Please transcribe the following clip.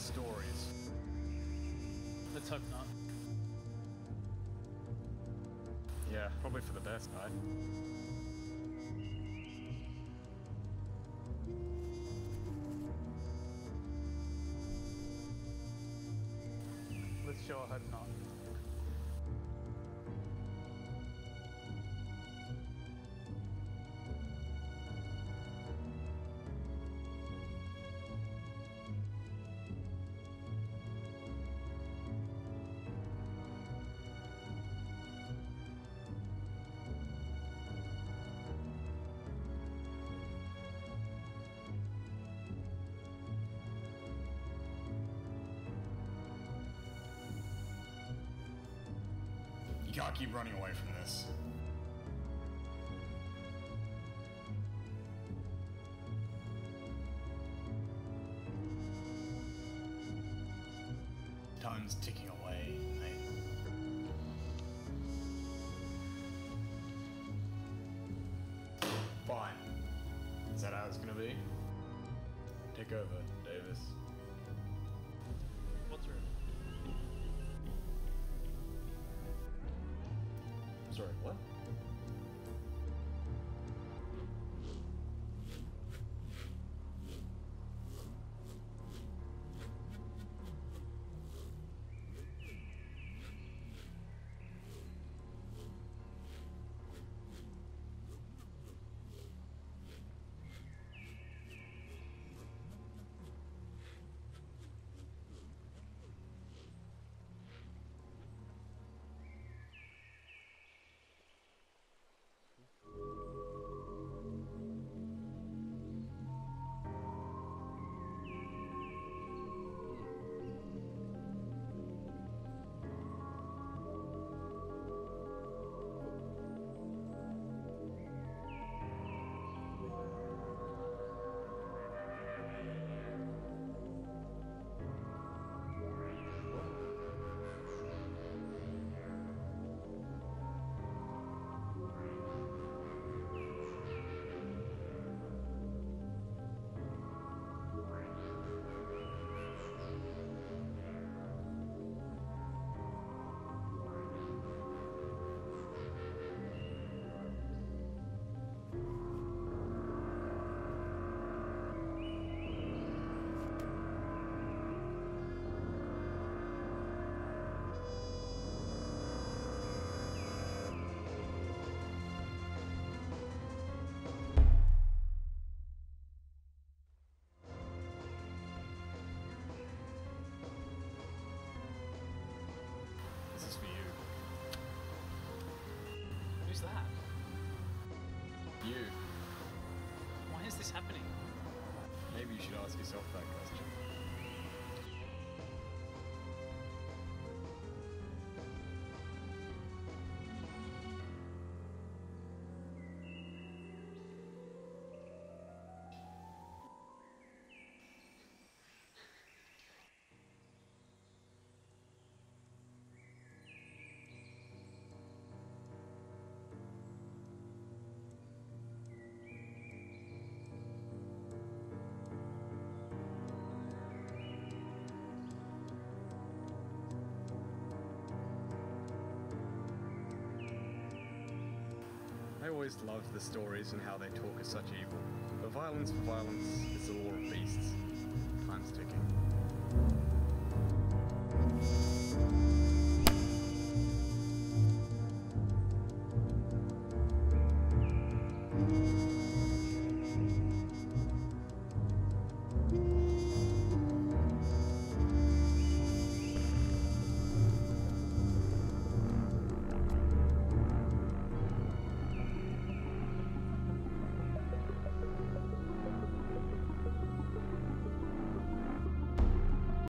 stories. Let's hope not. Yeah, probably for the best, mate. Let's sure hope not. You can't keep running away from this. Time's ticking away, mate. Fine. Is that how it's gonna be? Take over, Davis. What's room? Sorry, what? This is for you. Who's that? You. Why is this happening? Maybe you should ask yourself that question. I always loved the stories and how they talk of such evil. But violence for violence is the law of beasts.